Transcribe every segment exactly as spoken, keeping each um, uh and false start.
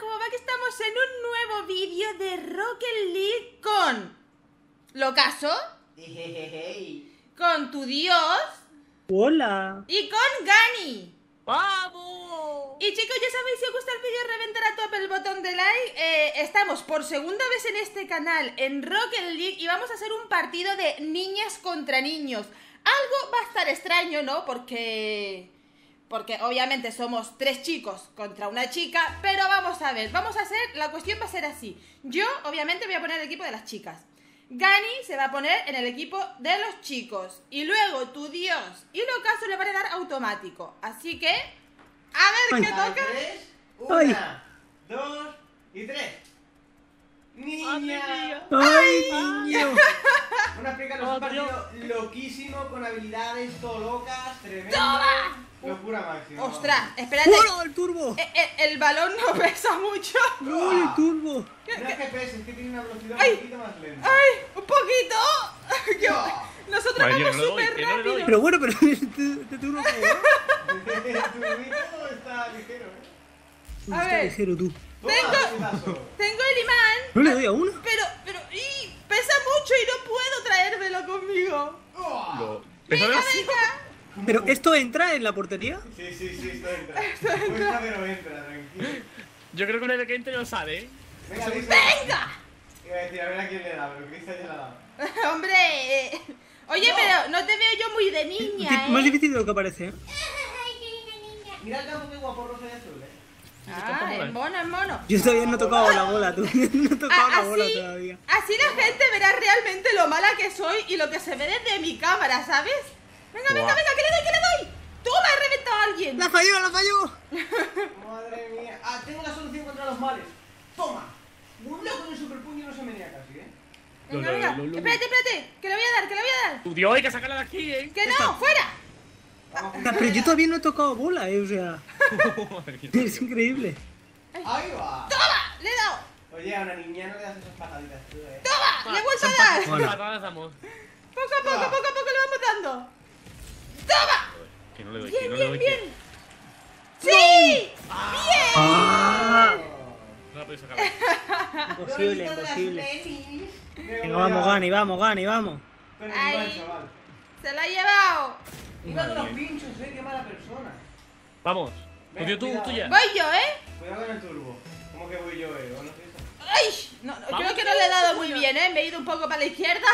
¿cómo va? Que estamos en un nuevo vídeo de Rocket League con... Locaso. Con tu dios. Hola. Y con Gani. ¡Vamos! Y chicos, ya sabéis, si os gusta el vídeo, reventar a tope el botón de like. eh, Estamos por segunda vez en este canal en Rocket League y vamos a hacer un partido de niñas contra niños. Algo va a estar extraño, ¿no? Porque... Porque obviamente somos tres chicos contra una chica. Pero vamos a ver, vamos a hacer... La cuestión va a ser así. Yo, obviamente, voy a poner el equipo de las chicas. Gani se va a poner en el equipo de los chicos. Y luego tu dios y Locaso le van a dar automático. Así que... A ver qué toca. Tres, una, dos y tres. Niña. ¡Ay, niño! Una explicaros Oh, un partido loquísimo con habilidades todo locas, tremendo. ¡Toma! Locura máxima. Ostras, espérate. ¡Hola, el turbo! Eh, eh, El balón no pesa mucho. ¡No, el turbo! No es G P S, es que tiene una velocidad Ay. un poquito más lenta. ¡Ay! ¡Un poquito! Que- No. Nosotros Vale, yo vamos no le doy, súper que no le doy. rápido. Pero bueno, pero este, este turbo ¿cómo va? Tu turbito está ligero, ¿eh? A Está ver. ligero tú. Toma, Tengo- pedazo. Tengo el imán. ¿No le doy a uno? Pero, pero... ¡y! Pesa mucho y no puedo traérmelo conmigo. Oh. Lo- Venga, Pero- venga. ¿Pero esto entra en la portería? Sí, sí, sí, esto entra. Cuesta, pero entra, tranquilo. Yo creo que una vez que entre lo sabe, ¿eh? Venga, listo. ¡Venga! Iba a decir, a ver a quién le da, pero Cristian ya le ha dado. Hombre... eh, Oye, No. pero no te veo yo muy de niña, Di- ¿eh? Más difícil de lo que parece, ¿eh? Mira el campo que guapo rosa y azul, ¿eh? Ah, es mono, es mono. Yo todavía no he tocado la bola, tú. No he tocado Ah, la bola así, todavía. así la gente verá realmente lo mala que soy y lo que se ve desde mi cámara, ¿sabes? Venga, venga, Buah. venga, que le doy, que le doy. ¡Toma, he reventado a alguien! ¡La falló, la falló! Madre mía. Ah, tengo la solución contra los males. Toma. Un loco en el superpuño no se menea casi, ¿eh? Venga, Lo, lo, venga. lo, lo, lo. Espérate, espérate, que le voy a dar, que le voy a dar. Tu Dios, hay que sacarla de aquí, ¿eh? ¡Que no, fuera! Vamos, Ah, Pero yo todavía no he tocado bola, ¿eh? O sea, Madre mía. es increíble. Ahí va. ¡Toma! ¡Le he dado! Oye, a una niña no le das esas pataditas tú, ¿eh? ¡Toma! ¡Le he vuelto a dar! Bueno. Patadas damos. Poco a poco, poco a poco le vamos dando. ¡Toma! Que no le doy, que ¡Bien, no le bien, doy. bien! que- ¡Sí! ¡Ah! No la podéis sacar. Imposible, imposible. Venga, Venga, vamos, Gani, vamos, Gani, vamos. Con el Ahí. Iván, chaval. ¡Se la ha llevado! Iba con los pinchos, eh, qué mala persona. Vamos. Tu Venga, Dios, tú, cuidado. tú ya. Voy yo, ¿eh? Cuidado con el turbo. ¿Cómo que voy yo, eh? ¿O no sé eso? ¡Ay! No, no, creo Vamos, que no le he dado muy tío. bien, ¿eh? Me he ido un poco para la izquierda.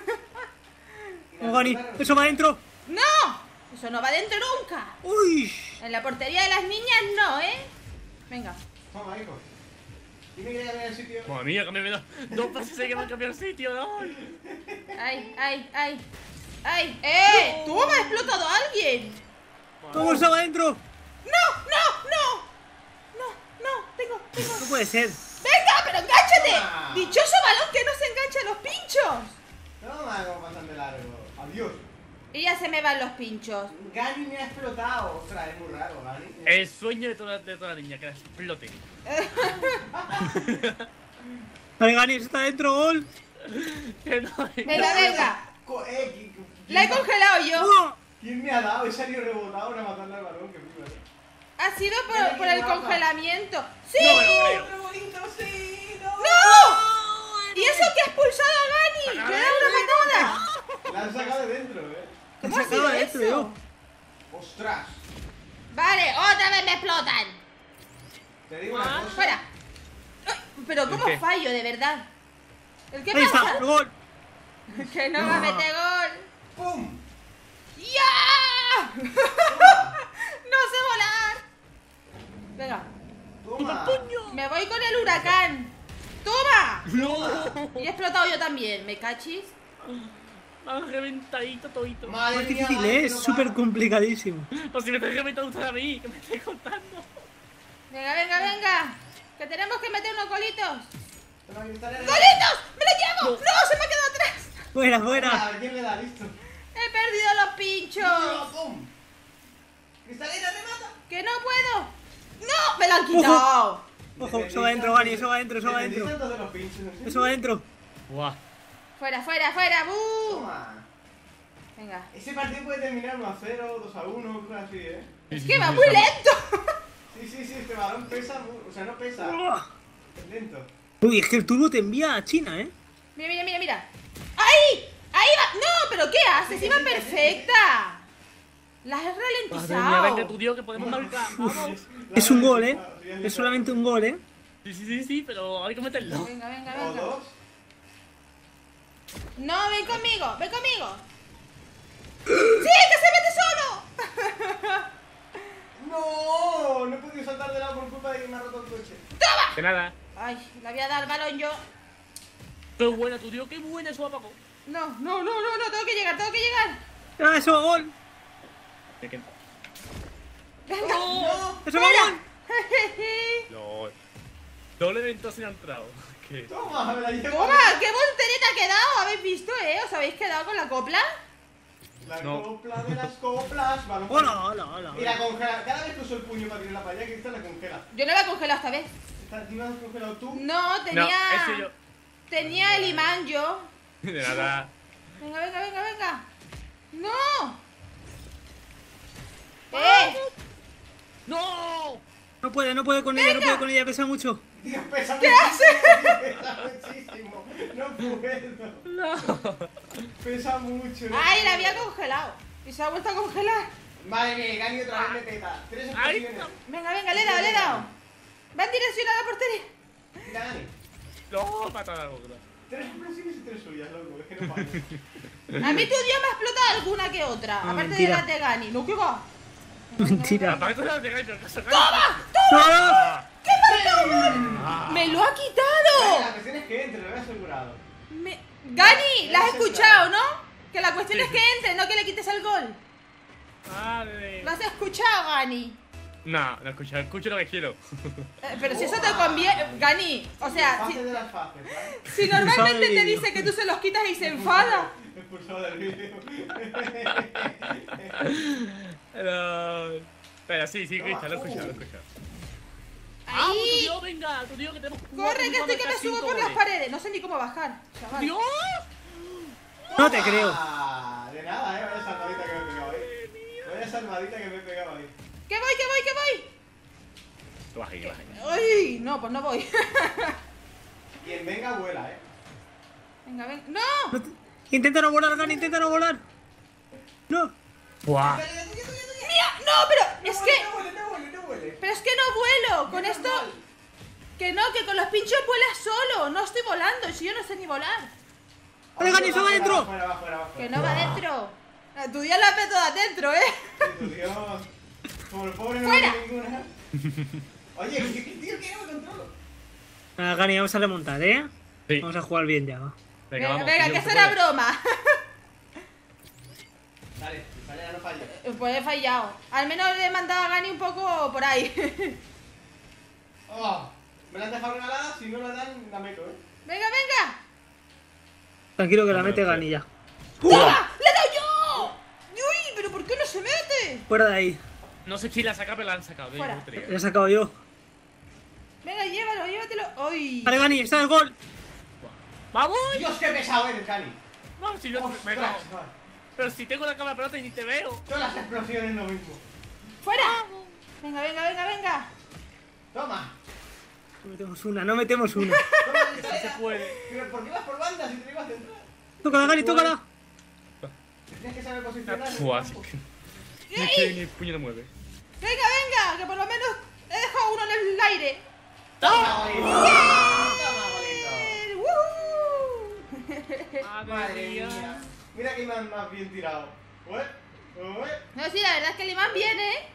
Vamos, Gani, eso va adentro. ¡No! Eso no va dentro nunca. ¡Uy! En la portería de las niñas no, ¿eh? Venga. Toma, hijo. Dime que ya voy al sitio. Madre mía, que me he dado dos pases ahí que me han cambiado el sitio, ¿no? ¡Ay, ay, ay! ¡Ay! ¡Eh! ¡Tú me has explotado a alguien! ¿Cómo eso va adentro? ¡No! ¡No! ¡No! ¡No! ¡No! ¡Tengo! ¡Tengo! No puede ser. ¡Venga! ¡Pero engánchate! Toma. ¡Dichoso balón que no se engancha en los pinchos! Toma, como pasan de largo. Adiós. Y ya se me van los pinchos. Gani me ha explotado. Ostras, es muy raro, Gani. El sueño de toda, de toda niña, que la explote. Vale, Gani, eso está adentro, gol. Que no hay- Venga, venga. Co- eh, ¿quién- quién- La he congelado yo. ¡Oh! ¿Quién me ha dado? He salido rebotado para matarle al balón, que flipas. Ha sido Mira por, qué por el guapa. congelamiento. ¡Sí! No me lo creo. ¡Qué bonito, sí! ¡No! ¡No! ¿Y eso que ha expulsado a Gani? ¡Le he dado una patada! La han sacado de dentro, eh. ¿Cómo ha Sacaba sido adentro, eso? yo. ¡Ostras! Vale, otra vez me explotan. Te digo una cosa. Fuera. Ay, pero ¿cómo ¿El qué? fallo, de verdad? ¿El qué Ahí está, pasa? el gol. Que no me mete gol. ¡Pum! ¡Ya! No sé volar. Venga, ¡Toma! me voy con el huracán. ¡Toma! ¡No! Y he explotado yo también, ¿me cachis? Me han reventadito todito. Madre Más mía, difícil Gani, es, no va. súper complicadísimo. Pues si me estás reventando usted a mí, que me estoy contando. Venga, venga, venga. Que tenemos que meter unos golitos. Toma, cristalera. ¡Golitos! ¡Me lo llevo! ¡No! ¡Se me ha quedado atrás! Fuera, A fuera. ver, ¿quién le da? Listo. He perdido los pinchos. ¡Pum! ¡Cristalera, remata! ¡Que no puedo! ¡No! ¡Me lo han quitado! Ojo, eso va adentro, Gani, eso va adentro, eso va ¿Entendiste adentro. entonces los pinchos, no sé? Eso va adentro. Buah. ¡Fuera, fuera, fuera! ¡Bú! Toma. Venga. Ese partido puede terminar uno a cero, dos a uno, cosas así, ¿eh? Es que va muy lento. Sí, sí, sí, este balón pesa, mu- o sea, no pesa. Uah. Es lento. Uy, es que el turbo te envía a China, ¿eh? Mira, mira, mira, mira. ¡Ahí! ¡Ahí va! ¡No! ¿Pero qué haces? ¡Iba perfecta! La has Madre mía, ralentizado. venga tu tío que podemos marcar. Vamos. Es un gol, ¿eh? Es solamente un gol, ¿eh? Sí, sí, sí, sí, pero hay que meterlo. Venga, venga, O venga. dos. No, ven conmigo, ven conmigo. ¡Sí, que se mete solo! No, no he podido saltar de lado por culpa de que me ha roto el coche. De nada. Ay, le voy a dar el balón yo. Qué buena tu tío, qué buena su Paco. No, no, no, no, no, tengo que llegar, tengo que llegar. ¡Ah, eso, gol! ¿De qué? Venga. No, ¡Eso, gol! No. Doble evento sin ha entrado. ¿Qué? toma, me la llevo. Toma, qué voltereta ha quedado. ¿Habéis visto, eh? ¿Os habéis quedado con la copla? La No. copla de las coplas. Balón. ¡Hola, hola, hola! Y la congela. Cada vez que uso el puño para tirarla para allá, que esta la congela. Yo no la he congelado esta vez. ¿Esta ¿No la has congelado tú? No, No, tenía... ese yo. Tenía el imán yo. De nada. Venga, venga, venga, venga. ¡No! ¡Eh! ¡No! No puede, no puede con ella, no puede con ella, pesa mucho. Tío, pesa ¿Qué muchísimo. Pesa muchísimo. No puedo. No. Pesa mucho. no ¡Ay, la puedo. había congelado! Y se ha vuelto a congelar. Madre mía, Gani otra vez me peta. Tres Ay, explosiones. Venga, venga, le he dado, le he dado. Va en dirección a la portería. Mira, Gani. No, patada la boca. Tres explosiones y tres suyas, loco. Es que no paro. A mí tu día me ha explotado alguna que otra. No, aparte mentira. de la de Gani. ¿No qué va? Mentira. Aparte de la de Gaito, que se ¡Toma! ¡No! ¡Me lo ha La quitado! cuestión es que entre, lo he asegurado. Me... Gani, la has escuchado, ¿no? Que la cuestión es que entre, no que le quites el gol. Madre. ¿Lo has escuchado, Gani? No, no escucho, escucho lo que quiero. Eh, pero si eso te conviene... Gani, o sea, Fase si, de las fases, ¿vale? si normalmente te vídeo. dice que tú se los quitas y se enfada. Expulsado del vídeo. Pero, pero sí, sí, Cristian, lo he escuchado, lo he escuchado. ¡Vamos, tu Ahí. tío, venga! Tu tío, que tenemos Corre, que estoy que me subo por las paredes. No sé ni cómo bajar, chaval. ¡Dios! No te creo. Ah, de nada, eh. Vaya salvadita que me he pegado ahí. Vaya salvadita que me he pegado ahí. ¡Que voy, que voy, que voy! Que baje, que baje. ¡Ay! No, pues no voy. Quien venga, vuela, eh. Venga, venga. ¡No! No te- Intenta no volar, Gani, intenta no volar. No. ¡Buah! ¡Mira! ¡No, pero! Es que... No vuele, no vuele, no vuele. Pero es que no vuelo. Con esto... Que no, que con los pinchos vuelas solo. No estoy volando. Si yo no sé ni volar. ¡Vale, Gani, eso va adentro! Fuera, va, fuera, va, fuera. Que no va adentro. A tu día la meto de adentro, ¿eh? Ay, Dios. Como el pobre no ¡Fuera! tiene ninguna. Oye, ¿qué, qué tío que no me controlo? Ah, Gani, vamos a remontar, ¿eh? Sí. Vamos a jugar bien ya, va. Venga, vamos, venga, tío, que se será puede. broma. Dale, dale, ya no falla. Pues he fallado. Al menos le he mandado a Gani un poco por ahí. Oh, me la han dejado regalada, si no la dan, la meto, eh. Venga, venga. Tranquilo que la No, mete no, Gani ya. ¡Toma! ¡Le he dado yo! ¡Uy! ¿Pero por qué no se mete? Fuera de ahí. No sé si la saca, pero la han sacado. de Fuera. industria. La he sacado yo. Venga, llévalo, llévatelo. ¡Ay! Vale, Gani, está el gol. ¡Vamos! Dios, qué pesado eres, Cani. No, si yo Ostras, me chaval. Pero si tengo la cámara pelota y ni te veo. Todas las explosiones lo mismo. ¡Fuera! Venga, venga, venga, venga. Toma. No metemos una, no metemos una. Toma, Sí ya, se ya. puede. Pero ¿por qué vas por bandas si te ibas a centrar? Tócala, Gani, tócala. Tienes que saber posicionar. Buah, sí que. Ni que ni el puño no mueve. Venga, venga, que por lo menos he dejado uno en el aire. Toma, bolito. Toma, bolito. Eh, ¡Woohoo! Madre mía. Mira que más, más bien tirado. Ué, ué. No, sí, la verdad es que el imán viene, ¿eh?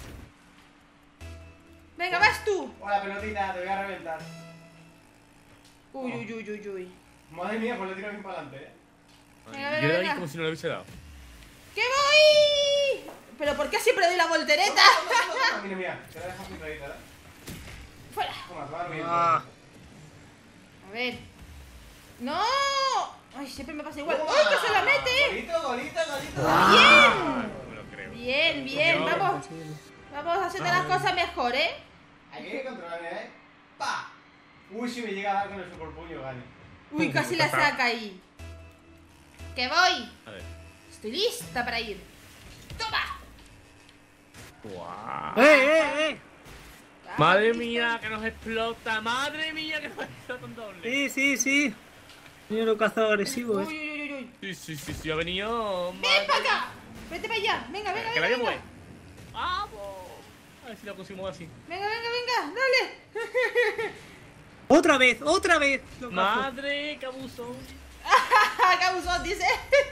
Venga, vas tú. Hola, pelotita, te voy a reventar. Uy, uy, uy, uy, uy. Madre mía, pues le tiro bien para adelante, eh. Venga, venga, Yo de ahí venga. como si no lo hubiese dado. ¡Que voy! ¿Pero por qué siempre doy la voltereta? Toma, toma, toma. Mira, mira, te la dejas filtradita, ¿eh? Fuera. Toma, toma bien. Ah. A ver. ¡No! Ay, siempre me pasa igual. Toma. ¡Uy, que se la mete! Golito, golito, golito. ¡Bien! No me lo creo. Bien, bien. Yo- Vamos, vamos haciendo las cosas mejor, ¿eh? Hay que controlarme, ¿eh? ¡Pa! Uy, si me llega a dar con el superpuño, gane. Uy, casi la saca ahí. ¡Que voy! A ver. Estoy lista para ir. ¡Toma! ¡Guau! ¡Eh, eh, eh! Madre mía, que nos explota. Madre mía, que nos explota un doble. Sí, sí, sí. Mira lo cazado agresivo, Uy, eh. uy, uy, uy. Sí, sí, sí, sí, ha venido. ¡Ven para acá! Vete para allá. Venga, venga, Que la venga. llevo, Venga, eh. Vamos. A ver si lo conseguimos así. venga, venga, venga. Dale. Otra vez, otra vez. Lo cazo. Madre, qué abuso. ¡Qué abusón, dice!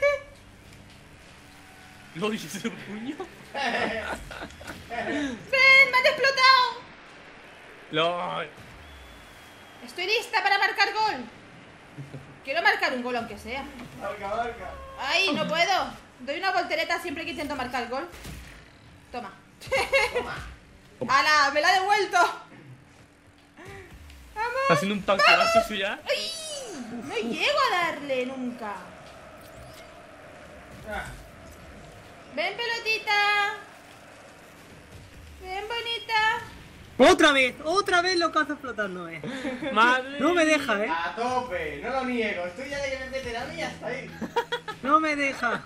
Lo dice ese puño. ¡Ven! ¡Me han explotado! Lo. Estoy lista para marcar gol. Quiero marcar un gol aunque sea. Marca, marca. ¡Ay, no puedo! Doy una voltereta siempre que intento marcar el gol. Toma. Toma. ¡Hala! ¡Me la ha devuelto! Está ¡Vamos! haciendo un tanqueazo suya. ¡Ay! No llego a darle nunca. Ah, Ven, pelotita. Ven, bonita. Otra vez, otra vez lo cazo flotando, eh. Madre. No me deja, eh. A tope, no lo niego. Estoy ya de que me veterano y ya está ahí. No me deja.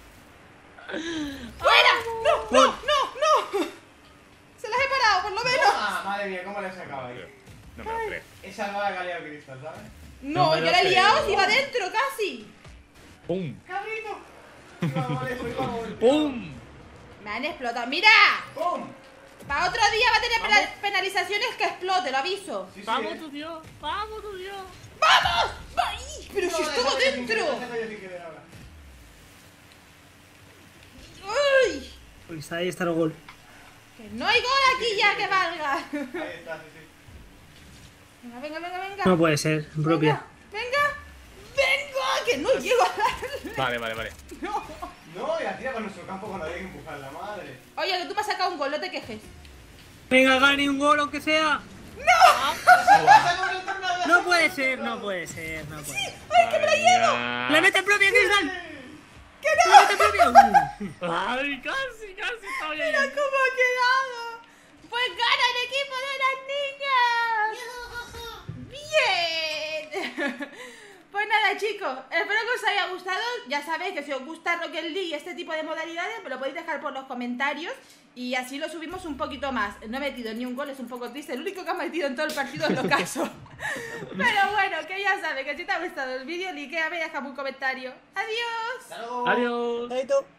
¡Fuera! ¡No, no, no, no! Se las he parado, por lo menos. Ah, madre mía, ¿cómo le he sacado ahí? No me lo creo. He salvado a Galeo Cristal, ¿sabes? No, No me yo lo la he liado, creo. si iba adentro casi. ¡Pum! ¡Cabrito! Vamos, eso, vamos. ¡Pum! Me han explotado. ¡Mira! ¡Pum! Para otro día va a tener pena- penalizaciones que explote, lo aviso. Sí, sí, ¡Vamos, eh. tu Dios! ¡Vamos, tu Dios! ¡Vamos! ¡Ay! ¡Pero si No, estuvo déjame sin querer, dentro! déjame sin querer ahora. ¡Uy! Pues ahí está el gol. Que no hay gol aquí ya que valga. Ahí está, sí, sí. Venga, venga, venga, venga. No puede ser, propia. Venga, venga. Venga, que no llego a darle. Vale, vale, vale. No. No, y la tira con nuestro campo cuando había que empujar la madre. Oye, que tú me has sacado un gol, no te quejes. Venga, gane un gol aunque sea. ¡Pasa con el tornado! No puede ser, no puede ser, no puede ser. ¡Ay, que me la llevo! ¡La mete propia, Cristal! ¡La mete propia! Uh. ¡Ay, casi, casi estaba ahí! ¡Mira cómo ha quedado! ¡Pues gana el equipo de las niñas! ¡Bien! Pues nada, chicos, espero que os haya gustado. Ya sabéis que si os gusta Rocket League y este tipo de modalidades, me lo podéis dejar por los comentarios y así lo subimos un poquito más. No he metido ni un gol, es un poco triste. El único que ha metido en todo el partido es Locaso. Pero bueno, que ya sabes que si te ha gustado el vídeo, like, me deja un comentario. ¡Adiós! ¡Hasta luego! ¡Adiós! Chaito.